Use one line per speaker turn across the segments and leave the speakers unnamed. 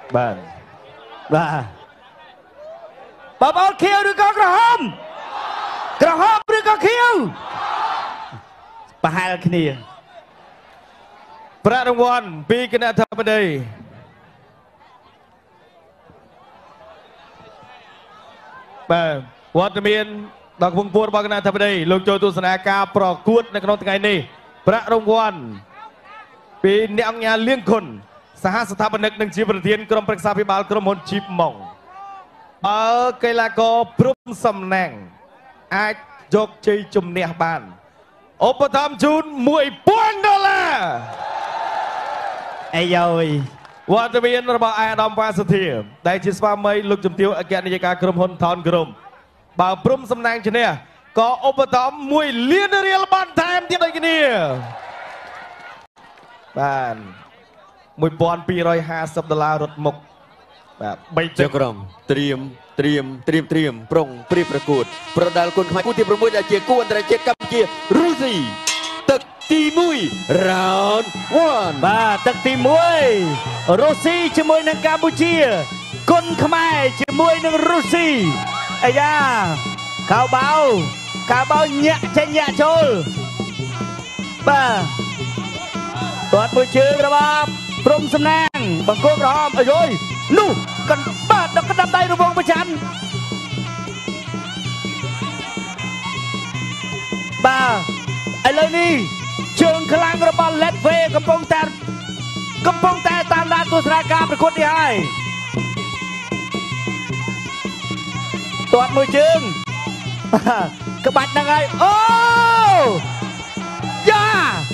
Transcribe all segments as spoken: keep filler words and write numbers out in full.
បាទបាទបងប្អូនខៀវឬក៏ក្រហមក្រហមឬក៏ខៀវប្រហែលគ្នាប្រាក់រង្វាន់ពីគណៈធិបតីបាទវត្តមានដល់កំពង់ពួររបស់គណៈធិបតីលោកចូលទស្សនាការប្រកួតនៅក្នុងថ្ងៃនេះប្រាក់រង្វាន់ពីអ្នកអង្គការលៀងខុនសហស្ថាបនិកនិងជាប្រធានក្រុមប្រឹក្សាភិបាលក្រុមហ៊ុនជីបម៉ុងបើកីឡាករព្រំសំណាងអាចយកជ័យជំនះបានឧបត្ថម្ភជូនមួយពាន់ដុល្លារអាយយវត្តមានរបស់អាដាមវ៉ាសុធាដែលជាស្វាមីលោកជំទាវអគ្គនាយិកាក្រុមហ៊ុនថនក្រុមបើព្រំសំណាងឈ្នះក៏ឧបត្ថម្ភមួយលានរៀលបន្ថែមទៀតដូចគ្នាបានមួយពាន់ពីររយហាសិបដុល្លាររត់មុខបាទបីចុះក្រុមត្រៀមត្រៀមត្រៀមត្រៀមប្រុងព្រៀបប្រកួតប្រដាល់គុណខ្មែរគូទីប្រាំមួយដែលជាគូអន្តរជាតិកម្ពុជារុស្ស៊ីទឹកទីមួយ round one បាទទឹកទីមួយរុស្ស៊ីជាមួយនឹងកម្ពុជាគុណខ្មែរជាមួយនឹងរុស្ស៊ីអាយ៉ាកៅបៅកៅបៅញាក់ចេញញាក់ចូលបាទទាត់មួយជើងរបស់ព្រំសំណាងបង្គោលក្រហមអើយនោះកណ្បាទដល់កណ្ដាប់ដៃរវងប្រច័នបាទឥឡូវនេះជើងខ្លាំងរបស់ Let Way កំពុងតែកំពុងតែតាមដានទស្សនាការប្រកួតនេះហើយទាត់មួយជើងក្បាច់ហ្នឹងហើយអូយ៉ា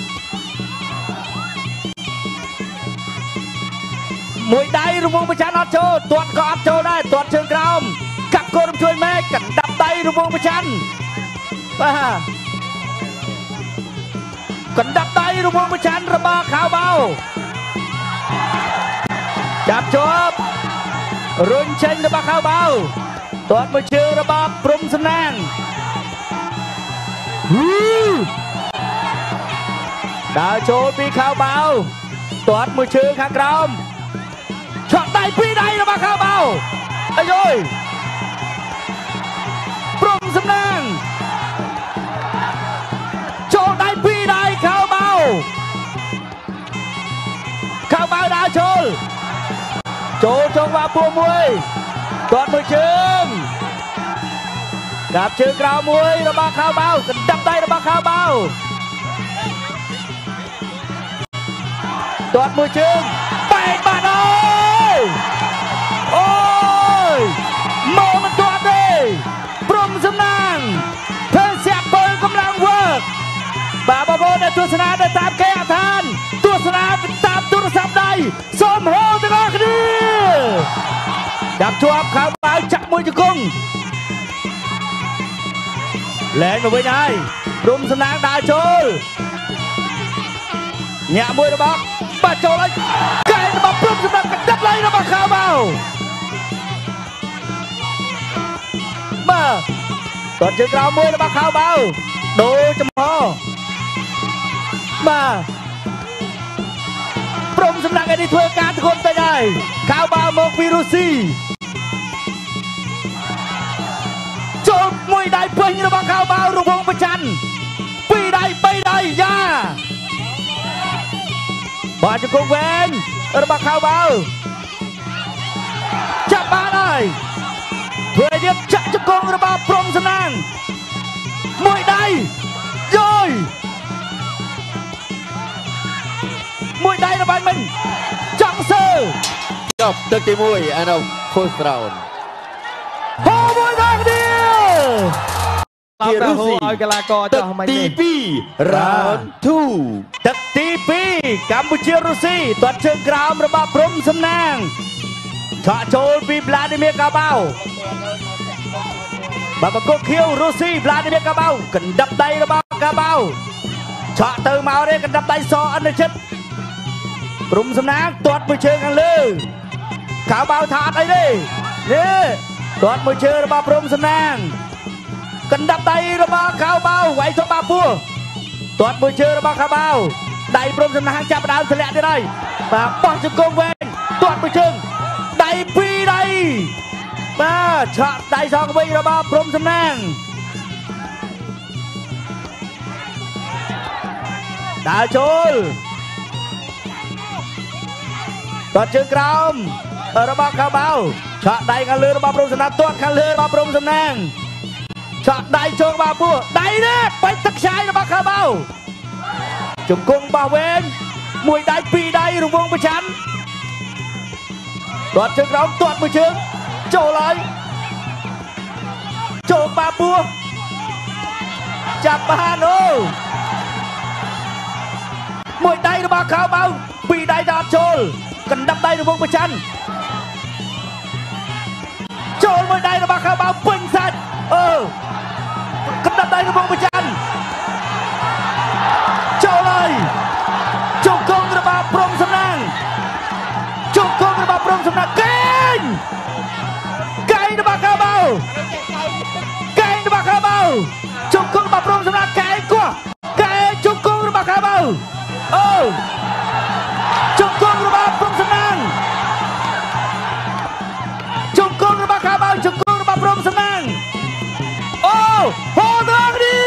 មួយដៃរវងប្រច័នអត់ចូលទាត់ក៏អត់ចូលដែរទាត់ជើងក្រោមកាប់គោរំជួយមេឃកណ្ដាប់ដៃរវងប្រច័នបាទកណ្ដាប់ដៃរវងប្រច័នរបស់ខៅបៅចាប់ជាប់រុញចេញរបស់ខៅបៅទាត់មួយជើងរបស់ព្រំសំណាងដើរចូលពីខៅបៅទាត់មួយជើងខាងក្រោមឆក់ដៃពីរដៃរបស់ខៅបៅអាយយព្រំសំណាងចូលដៃពីរដៃខៅបៅខៅបៅដើរចូលចូលចុងវាពួរមួយទាត់មួយជើងកាប់ជើងក្រៅមួយរបស់ខៅបៅកណ្ដាប់ដៃរបស់ខៅបៅទាត់មួយជើងបែកបាត់អើយអូយមកមិនទាត់ទេព្រំសំណាងធ្វើស្រាប់ពលកម្លាំងវើកបាទបងប្អូនដែលទស្សនានៅតាមគេអដ្ឋានទស្សនាតាមទូរស័ព្ទដៃសូមហៅទាំងអស់គ្នាចាប់ជាប់ខៅបៅចាក់មួយជង្គង់លែងមកវិញហើយព្រំសំណាងដើរចូលញាក់មួយរបស់បាត់ចូលហើយកែរបស់ព្រំសំណាងកណ្ដាប់ដៃរបស់ខៅបៅបាទទាត់ជើងក្រោមមួយរបស់ខៅបៅដូរចំហបាទព្រំសំណាងឯនេះធ្វើការធ្ងន់តិចហើយខៅបៅមកពីរុស្ស៊ីចូលមួយដៃពេញរបស់ខៅបៅរវងប្រច័នពីរដៃបីដៃយ៉ាបាទជង្គង់វែងរបស់ខៅបៅចាប់បានហើយធ្វើទៀតចាក់ជង្គង់របស់ព្រំសំណាងមួយដៃយោយមួយដៃរបស់មិញចង់សើចប់ទឹកទីមួយអានោះ first round ហូមួយដៃទៀតជារុស្ស៊ីឲ្យកីឡាករចោះមិនទីពីរ round two ទឹកទីពីរកម្ពុជារុស្ស៊ីទាត់ជើងក្រោមរបស់ព្រំសំណាងឆក់ចូលពី Vladimir Kabau បាទបង្គោលខៀវរុស្ស៊ី Vladimir Kabau កណ្ដាប់ដៃរបស់ Kabau ឆក់ទៅមកទេកណ្ដាប់ដៃសអន្តរជាតិព្រំសំណាងទាត់មួយជើងខាងលើKabauថាអត់អីទេនេះទាត់មួយជើងរបស់ព្រំសំណាងកណ្ដាប់ដៃរបស់ Kabau វាយទៅបាពួរទាត់មួយជើងរបស់ Kabau ដៃព្រំសំណាងចាប់ដើមធ្លាក់ទៀតហើយបាទបោះជង្គង់វែងទាត់មួយជើង
đẩy pi đẩy ba chọn đẩy sang bên là ba prom sầm nang đá chôn toàn trường crom ở đó ba khao bao chọn đẩy khăn lươn ba prom sầm nang toàn khăn lươn ba prom sầm nang chọn đẩy chôn ba bua đẩy đấy bay tắc trái là ba khao bao chúng cung bảo vệ mùi đáy pi đáy rung vông với chắn đoạt chân rõng toàn mùi chương trổ lại trổ ba bua chạp ba nô mùi đáy nó ba khao bao pi đáy đạp trôl cần đắp đáy rung vông với chắn trôl mùi đáy nó ba khao bao bình sạch ờ cần đắp đáy rung vông với chắn trổ lại chung cung là ba prom sầm nang chung cung là ba prom sầm nang kênh kênh là ba khao bao kênh là ba khao bao chung cung là ba prom sầm nang kênh quá kênh chung cung là ba khao bao ô chung cung là ba prom sầm nang chung cung là ba khao bao chung cung là ba prom sầm nang ô hồ thang đi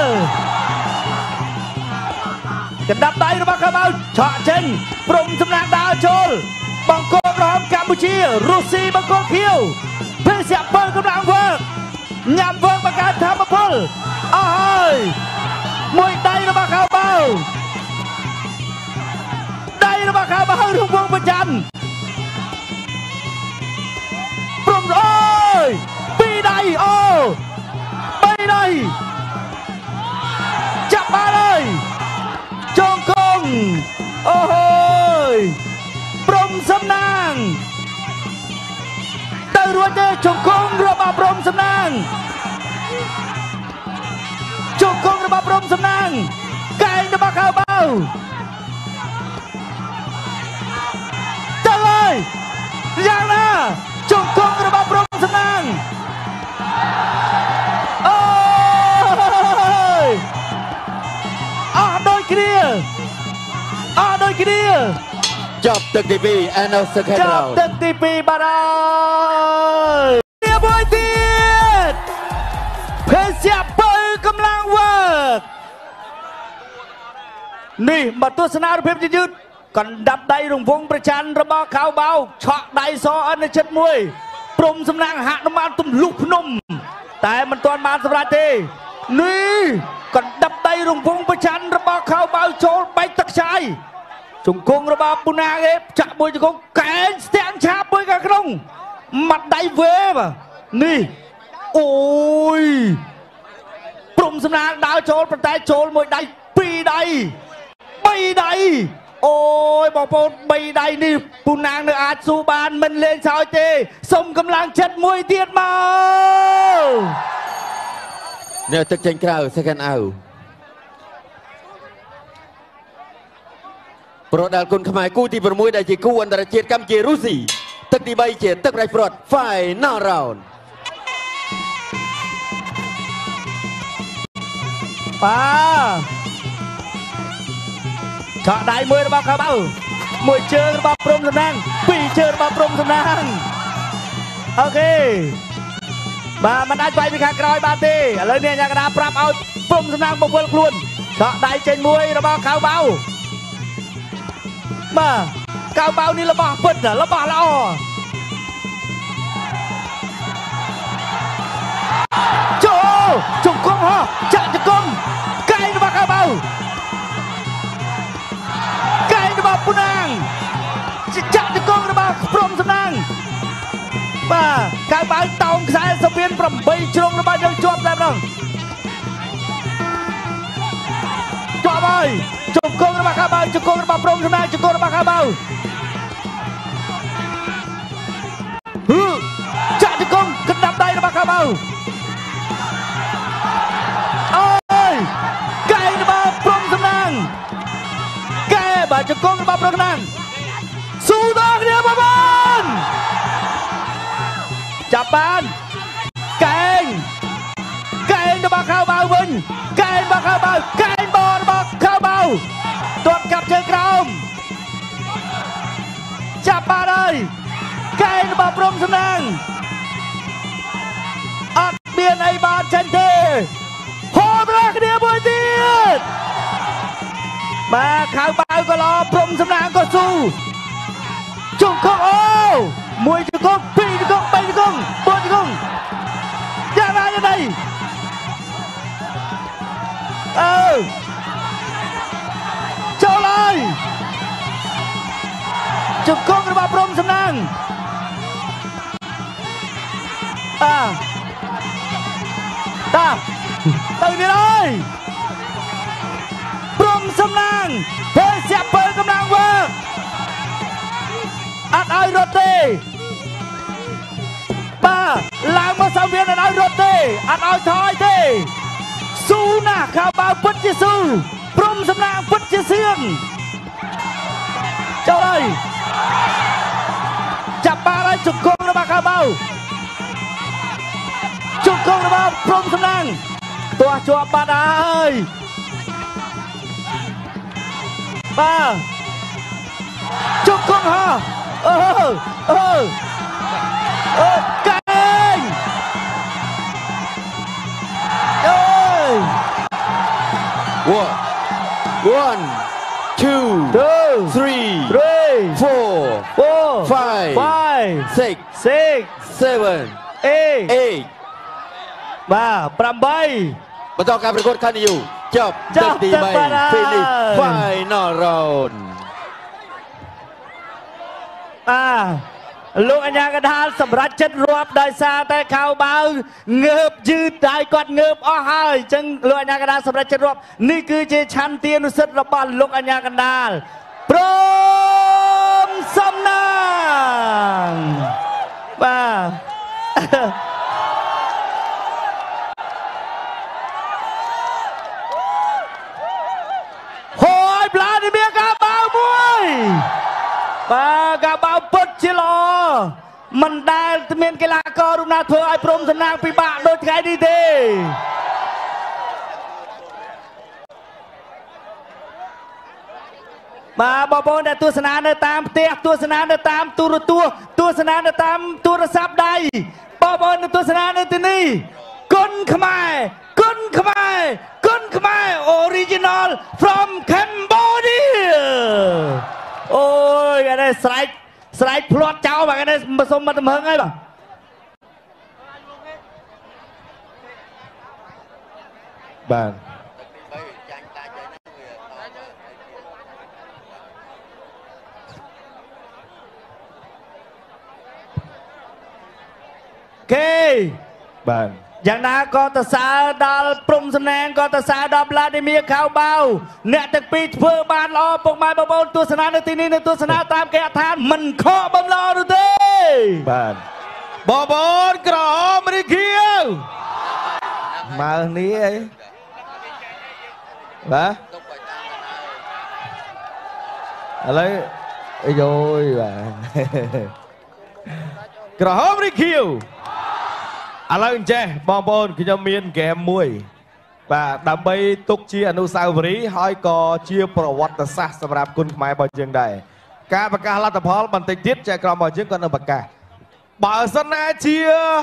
กันดับไตระบาดขบาวฉะเช่นปรุงสำนักดาวโจลบังโกพร้อมกัมพูชีรูซีบังโกเขียวเพื่อเสียเปิลกำลังเวิร์กยำเวิร์กประการทำมาพลอ้ายมวยไตระบาดขบาวไตระบาดขบาวรุ่งวงประจันปรุงโอ้ยปีใดโอ้ปีใดจับมาเลยจงคงโอ้โหปรมสำนางได้รัวเจอจงคงระบาปรมสำนางจงคงระบาปรมสำนางไก่ระบาข้าวเบาจังเลยอย่างน่ะจงคงระบาปรมสำนางโอ้ยอ่ะโดยเคลียร์อ่ะโดยเคลียร์
จบตึกทีพีแอนด์สแคราว
จบตึกทีพีบาราเรียบร้อยทีเพชรเสียเปิลกำลังเวิร์กนี่มาตัวสนามเพชรยืดกันดับได้รุ่งวงประชันระบาขาวเบาเฉาะได้ซออันในเช็ดมวยปรมสำนักหักน้ำมันตุ่มลุกพนมแต่มันตอนมาสำหรับเตนี่กันดับได้รุ่งวงประชันระบาขาวเบาโจลไปตักชัยจงคงระบาปุนาเอฟจะมวยจงคงแกนเสียงชาบมวยกันกรงมัดได้เวฟนี่โอ้ยปรมสำนักดาวโจลประแต่โจลมวยได้ปีได้ปีได้โอ้ยบอกปนปีได้นี่ปุนางเนื้ออาสูบานมันเล่นชาวเจสมกำลังเช็ดมวยเทียดมา
เนี่ยตึกเจนกราวสแกนเอาโปรดดัลคนขมายกู้ที่ประมวยได้จีกู้อันตรเจียดกัมเจรุสีตึกดีใบเจียดตึกไรโปรดไฟหน้าราวน์
ป้าเฉาะได้มวยระบาขาวเบามวยเชิงระบาปรมสำนักปีเชิงระบาปรมสำนักโอเคมามันได้ไปเป็นข้างกรอยบาตีเลยเนี่ยอยากกระดาปรับเอาปรมสำนักบกวนคลุนเฉาะได้เจนมวยระบาขาวเบามาขาวเบานี่ระบาปิดเหรอระบาละอ่อโจจุกกงฮะจะจุกกงไก่ระบาขาวเบาไก่ระบาปุนางจะจะจุกกงระบาปรมสำนักมาขาวเบาตองสายสเปียนปรำใบชงระบายังจวบแล้วน้องจวบไปจุกกงระบาขาวเบาจุกกงระบาปรมสำนักจุกกงระบาขาวเบาฮึจะจุกกงกระดับได้ระบาขาวเบาโอ้ยไก่ระบาปรมสำนักไก่บาจุกกงระบาปรมสำนักสู้ต่อเนี่ยบ้านจับบานแกงแกงระบาข้าวเบาวินแกงระบาข้าวเบาแกงบอลระบาข้าวเบาตรวจกับเชิงกรามจับบานเลยแกงរបស់ព្រំសំណាងអត់មានអីបានចេញទេហូរត្រង់គ្នាមួយទៀតបាទខៅបាវក៏ល្អព្រំសំណាងក៏ស៊ូជុំខុសអូមួយជង្គង់ពីរជង្គង់បីជង្គង់បួនជង្គង់យ៉ាងណាយ៉ាងណីអើចូលហើយជង្គង់របស់ព្រំសំណាងតាតាទៅទៀតហើយព្រំសំណាងពេលសាប់ពេលកម្លាំងវើអត់ឲ្យរត់ទេបាទឡើងមកសាវៀនអត់ឲ្យរត់ទេអត់ឲ្យថយទេស៊ូណាស់ខោបាវពិតជាស៊ូព្រំសំណាងពិតជាសៀងចូលហើយចាប់បាល់ហើយជង្គង់របស់ខោបាវជង្គង់របស់ព្រំសំណាងទាស់ជាប់បាត់ហើយបាទជង្គង់ហោអឺអឺអូកែងអើយ
one one two
two
three
three
four
four
five
five
six
six
seven
eight
eight
បាទប្រាំបី
បន្តការប្រកួតខានីយូចប់ទឹកទីបី finish final round
អាលោកអញ្ញាកណ្ដាលសម្រាប់ចិត្តរាប់ដោយសារតែខៅបាវងើបយឺតហើយគាត់ងើបអស់ហើយអញ្ចឹងលោកអញ្ញាកណ្ដាលសម្រាប់ចិត្តរាប់នេះគឺជាឆន្ទានុសិទ្ធិរបស់លោកអញ្ញាកណ្ដាលព្រមសំណាងបាទហើយប្លានេះមានការបាវមួយបាទការបាវពិតជាល្អមិនដែលមានកីឡាកររូបណាធ្វើឲ្យព្រំសំណាងពិបាកដូចថ្ងៃនេះទេបាទបងប្អូនដែលទស្សនានៅតាមផ្ទះទស្សនានៅតាមទូរទស្សន៍ទស្សនានៅតាមទូរស័ព្ទដៃបងប្អូនដែលទស្សនានៅទីនេះគុណខ្មែរគុណខ្មែរគុណខ្មែរ original from Cambodia អូយគេនេះស្រែកស្រែកភ្លាត់ចោលបាទគេនេះសុំមកទំហឹងហើយបាទ
បាទគេបាទយ៉ាងណាក៏ទៅសើដល់ព្រំសំណាងក៏ទៅសើដល់ Vladimir ខៅបាវអ្នកទាំងពីរធ្វើបានល្អពុកម៉ែបងប្អូនទស្សនានៅទីនេះនៅទស្សនាតាមគេអដ្ឋានមិនខកបំឡនោះទេបាទបងប្អូនក្រហមរីខៀវមើលនេះអីបាទឥឡូវអីយយបាទក្រហមរីខៀវឥឡូវអញ្ចេះបងប្អូនខ្ញុំមានហ្គេមមួយបាទដើម្បីទុកជាអនុស្សាវរីយ៍ហើយក៏ជាប្រវត្តិសាស្ត្រសម្រាប់គុណខ្មែររបស់យើងដែរការប្រកាសលទ្ធផលបន្តិចទៀតចែកក្រុមរបស់យើងក៏នៅប្រកាសបើសិនណាជា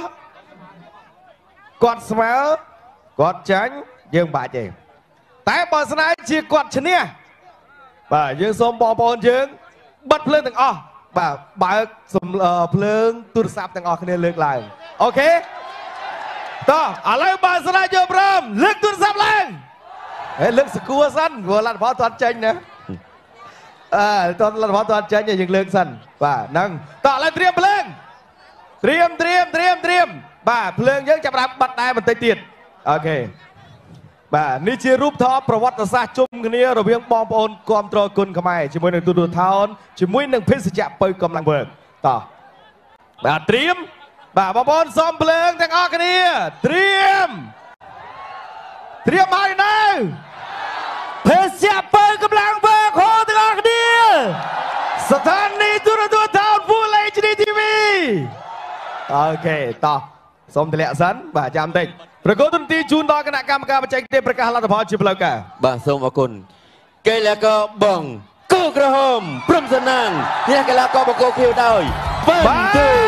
គាត់ស្មើគាត់ចាញ់យើងបាច់ទេតែបើសិនណាជាគាត់ឈ្នះបាទយើងសូមបងប្អូនយើងបិទភ្លើងទាំងអស់បាទបើកភ្លើងទូរស័ព្ទទាំងអស់គ្នាលើកឡើងអូខេតោះឥឡូវបើសិនណាយកព្រមលើកទូរស័ព្ទឡើងហើយលើកសគួរសិនព្រោះលទ្ធផលទាត់ចេញណាអើតោះលទ្ធផលទាត់ចេញយើងលើកសិនបាទហ្នឹងតោះឥឡូវត្រៀមភ្លើងត្រៀមត្រៀមត្រៀមត្រៀមបាទភ្លើងយើងចាប់ផ្ដើមបិទដែរបន្តិចទៀតអូខេបាទនេះជារូបថតប្រវត្តិសាស្ត្រជុំគ្នារវាងបងប្អូនគាំទ្រគុណខ្មែរជាមួយនឹងទូរទស្សន៍ជាមួយនឹងភេសជ្ជៈបើកម្លាំងវើកតោះបាទត្រៀមបាទបងប្អូនសូមភ្លើងទាំងអស់គ្នាត្រៀមត្រៀមហើយនៅភេសជ្ជៈបើកម្លាំងវើកហូរទាំងអស់គ្នាស្ថានីយ៍ទូរទស្សន៍ថត Full เอช ดี ที วี អូខេតោះសូមទម្លាក់សិនបាទចាំតិចប្រកួតទូនទីជូនដល់គណៈកម្មការបច្ចេកទេសប្រកាសលទ្ធផលជាផ្លូវការ
បាទសូមអរគុណកីឡាករបងគូក្រហមព្រំសំណាងអ្នកកីឡាករបង្គោលខៀវដោយបន្ទូ